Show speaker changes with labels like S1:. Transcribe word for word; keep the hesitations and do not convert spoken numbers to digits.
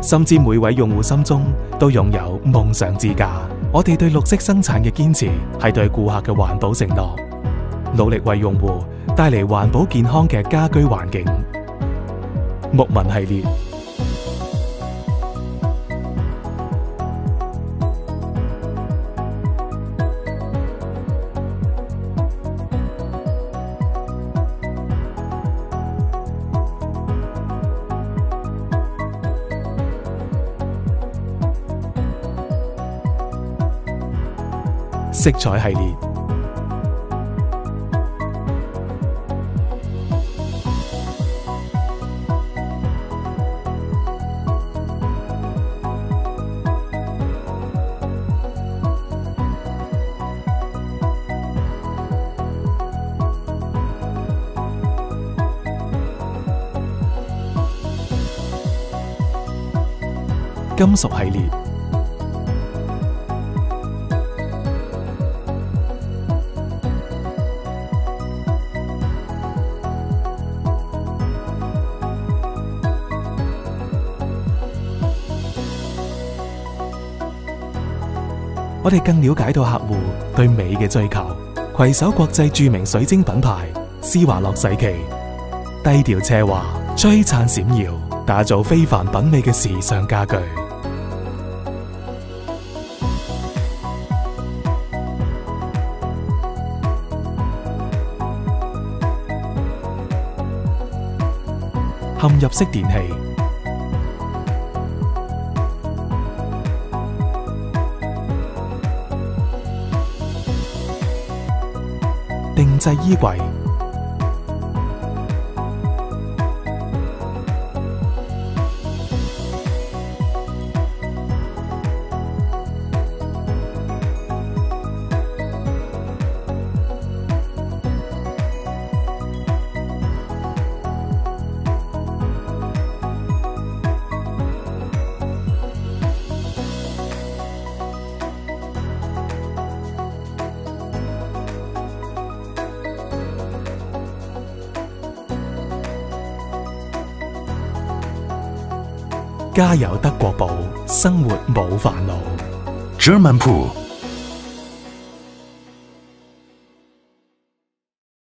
S1: 甚至每位用戶心中都擁有夢想之家。我哋對綠色生產嘅堅持，係對顧客嘅環保承諾，努力為用戶帶嚟環保健康嘅家居環境。牧民系列。色彩系列。金屬系列。我哋更了解到客戶對美嘅追求，攜手國際著名水晶品牌施華洛世奇，低調奢華，璀璨閃耀，打造非凡品味嘅時尚家具。嵌入式電器。定製衣櫃。加油德國寶，生活冇煩惱。German Pool。